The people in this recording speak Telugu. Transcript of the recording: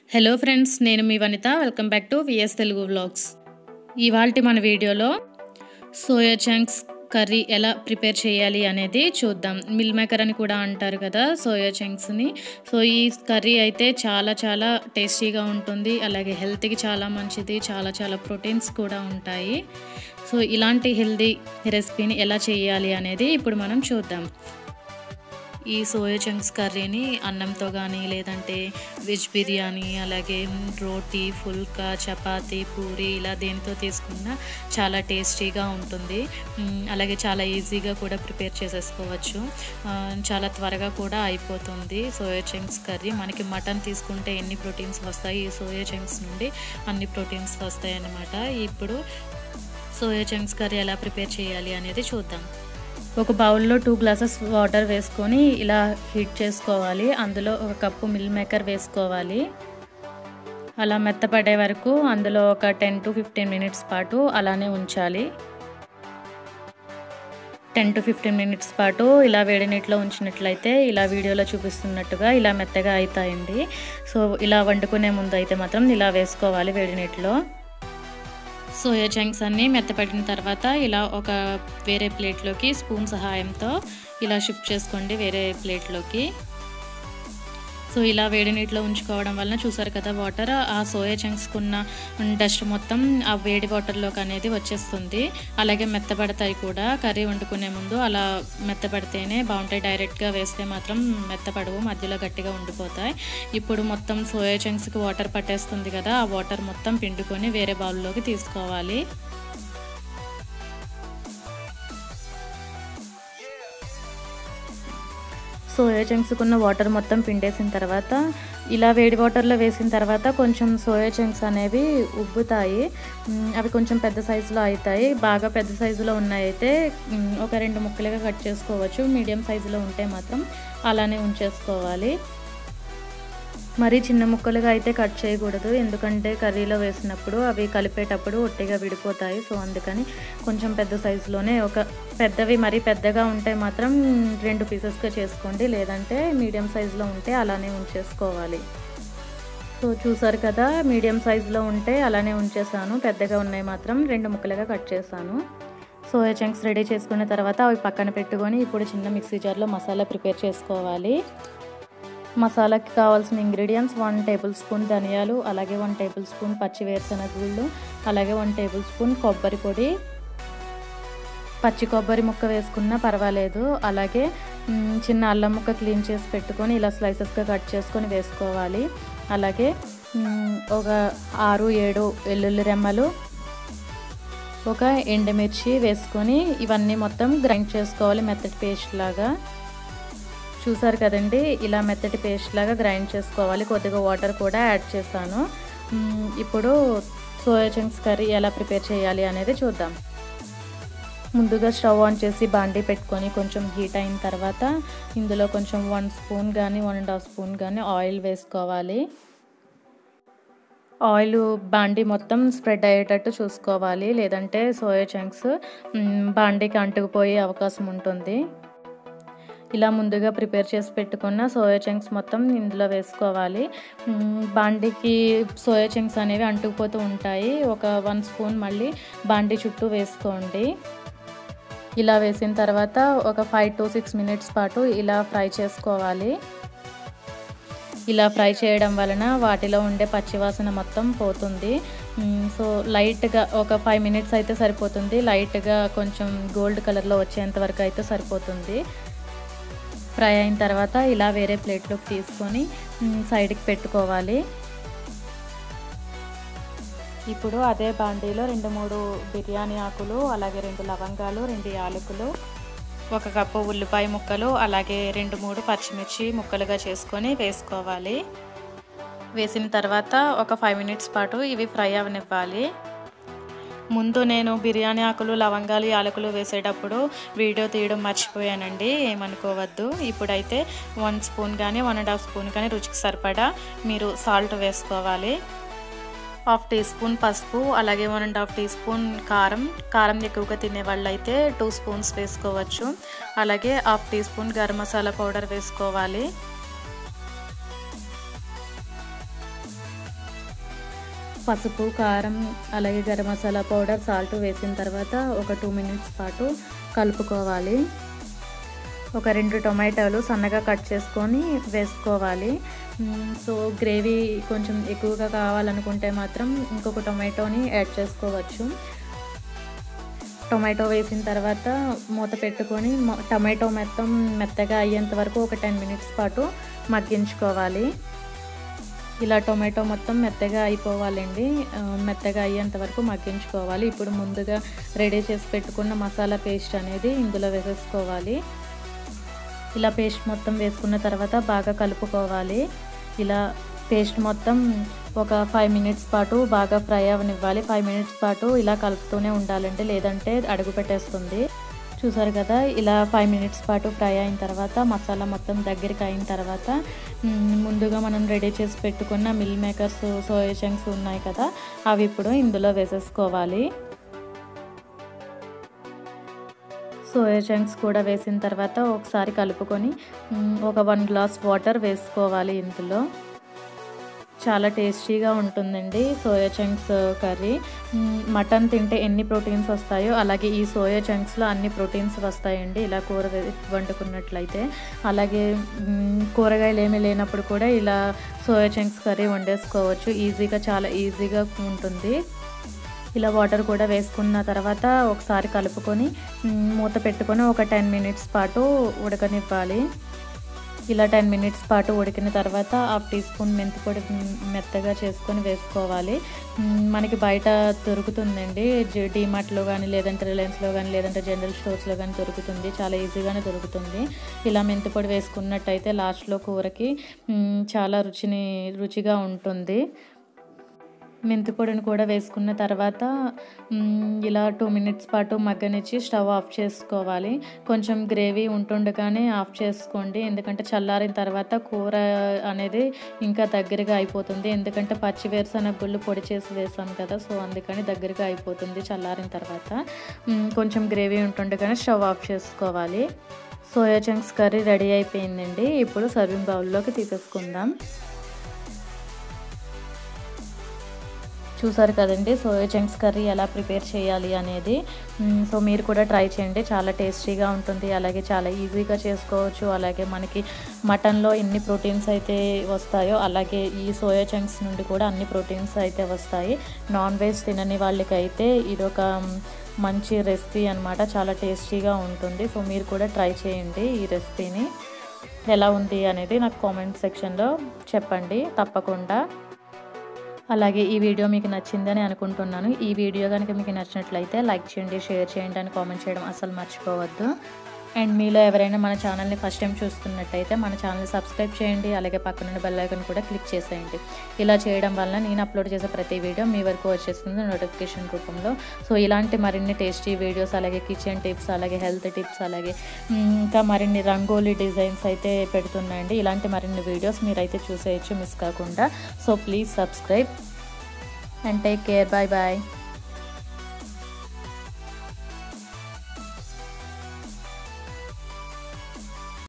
హలో ఫ్రెండ్స్, నేను మీ Vanitha. Welcome back to VS Telugu vlogs. ఇవాల్టి మన వీడియోలో సోయా చంక్స్ కర్రీ ఎలా ప్రిపేర్ చేయాలి అనేది చూద్దాం. మిల్ మేకర్ అని కూడా అంటారు కదా సోయా చంక్స్ని. సో ఈ కర్రీ అయితే చాలా టేస్టీగా ఉంటుంది, అలాగే హెల్త్కి చాలా మంచిది, చాలా ప్రోటీన్స్ కూడా ఉంటాయి. సో ఇలాంటి హెల్తీ రెసిపీని ఎలా చేయాలి అనేది ఇప్పుడు మనం చూద్దాం. ఈ సోయా చంక్స్ కర్రీని అన్నంతో కానీ, లేదంటే వెజ్ బిర్యానీ, అలాగే రోటీ, ఫుల్కా, చపాతీ, పూరి ఇలా దేనితో తీసుకున్నా చాలా టేస్టీగా ఉంటుంది. అలాగే చాలా ఈజీగా కూడా ప్రిపేర్ చేసేసుకోవచ్చు. చాలా త్వరగా కూడా అయిపోతుంది సోయా చంక్స్ కర్రీ. మనకి మటన్ తీసుకుంటే ఎన్ని ప్రోటీన్స్ వస్తాయి, ఈ సోయా చంక్స్ నుండి అన్ని ప్రోటీన్స్ వస్తాయి అన్నమాట. ఇప్పుడు సోయా చంక్స్ కర్రీ ఎలా ప్రిపేర్ చేయాలి అనేది చూద్దాం. ఒక బౌల్లో 2 గ్లాసెస్ వాటర్ వేసుకొని ఇలా హీట్ చేసుకోవాలి. అందులో ఒక కప్పు మిల్ మేకర్ వేసుకోవాలి. అలా మెత్తపడే వరకు అందులో ఒక 10 to 15 మినిట్స్ పాటు అలానే ఉంచాలి. 10 to 15 మినిట్స్ పాటు ఇలా వేడి నీటిలో ఉంచినట్లయితే ఇలా వీడియోలో చూపిస్తున్నట్టుగా ఇలా మెత్తగా అవుతాయండి. సో ఇలా వండుకునే ముందు అయితే మాత్రం ఇలా వేసుకోవాలి వేడి నీటిలో. సోయా చంక్స్ అన్నీ మెత్తపడిన తర్వాత ఇలా ఒక వేరే ప్లేట్లోకి స్పూన్ సహాయంతో ఇలా షిఫ్ట్ చేసుకోండి వేరే ప్లేట్లోకి. సో ఇలా వేడి నీటిలో ఉంచుకోవడం వలన చూసారు కదా వాటర్, ఆ సోయా చంక్స్కున్న డస్ట్ మొత్తం ఆ వేడి వాటర్లోకి అనేది వచ్చేస్తుంది. అలాగే మెత్తపడతాయి కూడా. కర్రీ వండుకునే ముందు అలా మెత్తపడితేనే బాగుంటాయి. డైరెక్ట్గా వేస్తే మాత్రం మెత్తపడవు, మధ్యలో గట్టిగా ఉండిపోతాయి. ఇప్పుడు మొత్తం సోయా చంక్స్కి వాటర్ పట్టేస్తుంది కదా, ఆ వాటర్ మొత్తం పిండుకొని వేరే బౌల్లోకి తీసుకోవాలి. సోయా చంక్స్కున్న వాటర్ మొత్తం పిండేసిన తర్వాత ఇలా వేడి వాటర్లో వేసిన తర్వాత కొంచెం సోయా చంక్స్ అనేవి ఉబ్బుతాయి. అవి కొంచెం పెద్ద సైజులో అవుతాయి. బాగా పెద్ద సైజులో ఉన్నాయైతే ఒక 2 ముక్కలుగా కట్ చేసుకోవచ్చు. మీడియం సైజులో ఉంటే మాత్రం అలానే ఉంచేసుకోవాలి. మరీ చిన్న ముక్కలుగా అయితే కట్ చేయకూడదు, ఎందుకంటే కర్రీలో వేసినప్పుడు అవి కలిపేటప్పుడు ఒట్టిగా విడిపోతాయి. సో అందుకని కొంచెం పెద్ద సైజులోనే, ఒక పెద్దవి మరీ పెద్దగా ఉంటే మాత్రం 2 పీసెస్గా చేసుకోండి, లేదంటే మీడియం సైజులో ఉంటే అలానే ఉంచేసుకోవాలి. సో చూసారు కదా, మీడియం సైజులో ఉంటే అలానే ఉంచేసాను, పెద్దగా ఉన్నాయి మాత్రం 2 ముక్కలుగా కట్ చేశాను. సోయా చంక్స్ రెడీ చేసుకున్న తర్వాత అవి పక్కన పెట్టుకొని ఇప్పుడు చిన్న మిక్సీ జార్లో మసాలా ప్రిపేర్ చేసుకోవాలి. మసాలాకి కావాల్సిన ఇంగ్రీడియంట్స్ 1 టేబుల్ స్పూన్ ధనియాలు, అలాగే 1 టేబుల్ స్పూన్ పచ్చి వేరుశనగ గుళ్ళు, అలాగే 1 టేబుల్ స్పూన్ కొబ్బరి పొడి. పచ్చి కొబ్బరి ముక్క వేసుకున్నా పర్వాలేదు. అలాగే చిన్న అల్లం ముక్క క్లీన్ చేసి పెట్టుకొని ఇలా స్లైసెస్గా కట్ చేసుకొని వేసుకోవాలి. అలాగే ఒక 6-7 వెల్లుల్లి రెమ్మలు, ఒక ఎండుమిర్చి వేసుకొని ఇవన్నీ మొత్తం గ్రైండ్ చేసుకోవాలి మెత్తటి పేస్ట్ లాగా. చూసారు కదండి, ఇలా మెత్తటి పేస్ట్ లాగా గ్రైండ్ చేసుకోవాలి. కొద్దిగా వాటర్ కూడా యాడ్ చేశాను. ఇప్పుడు సోయా చంక్స్ కర్రీ ఎలా ప్రిపేర్ చేయాలి అనేది చూద్దాం. ముందుగా స్టవ్ ఆన్ చేసి బాండీ పెట్టుకొని కొంచెం హీట్ అయిన తర్వాత ఇందులో కొంచెం 1 స్పూన్ కానీ 1.5 స్పూన్ కానీ ఆయిల్ వేసుకోవాలి. ఆయిల్ బాండీ మొత్తం స్ప్రెడ్ అయ్యేటట్టు చూసుకోవాలి, లేదంటే సోయా చంక్స్ బాండీకి అంటుకుపోయే అవకాశం ఉంటుంది. ఇలా ముందుగా ప్రిపేర్ చేసి పెట్టుకున్న సోయా చంక్స్ మొత్తం ఇందులో వేసుకోవాలి. బాండీకి సోయా చంక్స్ అనేవి అంటుకుపోతూ ఉంటాయి. ఒక 1 స్పూన్ మళ్ళీ బాండీ చుట్టూ వేసుకోండి. ఇలా వేసిన తర్వాత ఒక 5 to 6 మినిట్స్ పాటు ఇలా ఫ్రై చేసుకోవాలి. ఇలా ఫ్రై చేయడం వలన వాటిలో ఉండే పచ్చివాసన మొత్తం పోతుంది. సో లైట్గా ఒక 5 మినిట్స్ అయితే సరిపోతుంది. లైట్గా కొంచెం గోల్డ్ కలర్లో వచ్చేంత వరకు అయితే సరిపోతుంది. ఫ్రై అయిన తర్వాత ఇలా వేరే ప్లేట్లోకి తీసుకొని సైడ్కి పెట్టుకోవాలి. ఇప్పుడు అదే బాండీలో 2-3 బిర్యానీ ఆకులు, అలాగే 2 లవంగాలు, 2 యాలకులు, 1 కప్పు ఉల్లిపాయ ముక్కలు, అలాగే 2-3 పచ్చిమిర్చి ముక్కలుగా చేసుకొని వేసుకోవాలి. వేసిన తర్వాత ఒక 5 మినిట్స్ పాటు ఇవి ఫ్రై అవనివ్వాలి. ముందు నేను బిర్యానీ ఆకులు, లవంగాలు, యాలకులు వేసేటప్పుడు వీడియో తీయడం మర్చిపోయానండి, ఏమనుకోవద్దు. ఇప్పుడైతే 1 స్పూన్ కానీ 1.5 స్పూన్ కానీ రుచికి సరిపడా మీరు సాల్ట్ వేసుకోవాలి. 1/2 టీ స్పూన్ పసుపు, అలాగే 1.5 టీ స్పూన్ కారం ఎక్కువగా తినే వాళ్ళు అయితే 2 స్పూన్స్ వేసుకోవచ్చు. అలాగే 1/2 teaspoon garam masala powder వేసుకోవాలి. పసుపు, కారం, అలాగే గరం మసాలా పౌడర్, సాల్ట్ వేసిన తర్వాత ఒక 2 మినిట్స్ పాటు కలుపుకోవాలి. ఒక 2 టొమాటోలు సన్నగా కట్ చేసుకొని వేసుకోవాలి. సో గ్రేవీ కొంచెం ఎక్కువగా కావాలనుకుంటే మాత్రం ఇంకొక టొమాటోని యాడ్ చేసుకోవచ్చు. టొమాటో వేసిన తర్వాత మూత పెట్టుకొని టొమాటో మొత్తం మెత్తగా అయ్యేంత వరకు ఒక 10 మినిట్స్ పాటు మగ్గించుకోవాలి. ఇలా టొమాటో మొత్తం మెత్తగా అయిపోవాలండి. మెత్తగా అయ్యేంత వరకు మగ్గించుకోవాలి. ఇప్పుడు ముందుగా రెడీ చేసి పెట్టుకున్న మసాలా పేస్ట్ అనేది ఇందులో వేసేసుకోవాలి. ఇలా పేస్ట్ మొత్తం వేసుకున్న తర్వాత బాగా కలుపుకోవాలి. ఇలా పేస్ట్ మొత్తం ఒక 5 మినిట్స్ పాటు బాగా ఫ్రై అవనివ్వాలి. 5 మినిట్స్ పాటు ఇలా కలుపుతూనే ఉండాలండి, లేదంటే అడుగు పెట్టేస్తుంది. చూసారు కదా, ఇలా 5 మినిట్స్ పాటు ఫ్రై అయిన తర్వాత మసాలా మొత్తం దగ్గరికి అయిన తర్వాత ముందుగా మనం రెడీ చేసి పెట్టుకున్న మిల్ మేకర్స్, సోయా చంక్స్ ఉన్నాయి కదా, అవి ఇప్పుడు ఇందులో వేసేసుకోవాలి. సోయా చంక్స్ కూడా వేసిన తర్వాత ఒకసారి కలుపుకొని ఒక 1 గ్లాస్ వాటర్ వేసుకోవాలి. ఇందులో చాలా టేస్టీగా ఉంటుందండి సోయా చంక్స్ కర్రీ. మటన్ తింటే ఎన్ని ప్రోటీన్స్ వస్తాయో అలాగే ఈ సోయా చంక్స్లో అన్ని ప్రోటీన్స్ వస్తాయండి ఇలా కూర వండుకున్నట్లయితే. అలాగే కూరగాయలు ఏమీ లేనప్పుడు కూడా ఇలా సోయా చంక్స్ కర్రీ వండేసుకోవచ్చు ఈజీగా, చాలా ఈజీగా ఉంటుంది. ఇలా వాటర్ కూడా వేసుకున్న తర్వాత ఒకసారి కలుపుకొని మూత పెట్టుకొని ఒక 10 మినిట్స్ పాటు ఉడకనివ్వాలి. ఇలా 10 మినిట్స్ పాటు ఉడికిన తర్వాత 1/2 టీ స్పూన్ మెంతి పొడి మెత్తగా చేసుకొని వేసుకోవాలి. మనకి బయట దొరుకుతుందండి, డీమార్ట్లో కానీ, లేదంటే రిలయన్స్లో కానీ, లేదంటే జనరల్ స్టోర్స్లో కానీ దొరుకుతుంది. చాలా ఈజీగానే దొరుకుతుంది. ఇలా మెంతి పొడి వేసుకున్నట్టయితే లాస్ట్లో కూరకి చాలా రుచిగా ఉంటుంది. మెంతి పొడిని కూడా వేసుకున్న తర్వాత ఇలా 2 మినిట్స్ పాటు మగ్గనిచ్చి స్టవ్ ఆఫ్ చేసుకోవాలి. కొంచెం గ్రేవీ ఉంటుండగానే ఆఫ్ చేసుకోండి, ఎందుకంటే చల్లారిన తర్వాత కూర అనేది ఇంకా దగ్గరగా అయిపోతుంది. ఎందుకంటే పచ్చి వేరుశనగ గుళ్ళు పొడి చేసి వేసాం కదా, సో అందుకని దగ్గరగా అయిపోతుంది చల్లారిన తర్వాత. కొంచెం గ్రేవీ ఉంటుండగానే స్టవ్ ఆఫ్ చేసుకోవాలి. సోయా చంక్స్ కర్రీ రెడీ అయిపోయిందండి. ఇప్పుడు సర్వింగ్ బౌల్లోకి తీసేసుకుందాం. చూసారు కదండి సోయా చంక్స్ కర్రీ ఎలా ప్రిపేర్ చేయాలి అనేది. సో మీరు కూడా ట్రై చేయండి, చాలా టేస్టీగా ఉంటుంది. అలాగే చాలా ఈజీగా చేసుకోవచ్చు. అలాగే మనకి మటన్లో ఎన్ని ప్రోటీన్స్ అయితే వస్తాయో అలాగే ఈ సోయా చంక్స్ నుండి కూడా అన్ని ప్రోటీన్స్ అయితే వస్తాయి. నాన్ వెజ్ తినని వాళ్ళకైతే ఇదొక మంచి రెసిపీ అన్నమాట, చాలా టేస్టీగా ఉంటుంది. సో మీరు కూడా ట్రై చేయండి ఈ రెసిపీని. ఎలా ఉంది అనేది నాకు కామెంట్ సెక్షన్లో చెప్పండి తప్పకుండా. అలాగే ఈ వీడియో మీకు నచ్చిందని అనుకుంటున్నాను. ఈ వీడియో కనుక మీకు నచ్చినట్లయితే లైక్ చేయండి, షేర్ చేయండి అని కామెంట్ చేయడం అసలు మర్చిపోవద్దు. అండ్ మీలో ఎవరైనా మన ఛానల్ని ఫస్ట్ టైం చూస్తున్నట్టయితే మన ఛానల్ని సబ్స్క్రైబ్ చేయండి. అలాగే పక్కనున్న బెల్ ఐకాన్ కూడా క్లిక్ చేసేయండి. ఇలా చేయడం వల్ల నేను అప్లోడ్ చేసే ప్రతి వీడియో మీ వరకు వచ్చేస్తుంది నోటిఫికేషన్ రూపంలో. సో ఇలాంటి మరిన్ని టేస్టీ వీడియోస్, అలాగే కిచెన్ టిప్స్, అలాగే హెల్త్ టిప్స్, అలాగే ఇంకా మరిన్ని రంగోలీ డిజైన్స్ అయితే పెడుతున్నాయండి. ఇలాంటి మరిన్ని వీడియోస్ మీరైతే చూసేయచ్చు మిస్ కాకుండా. So please subscribe and take care. Bye bye.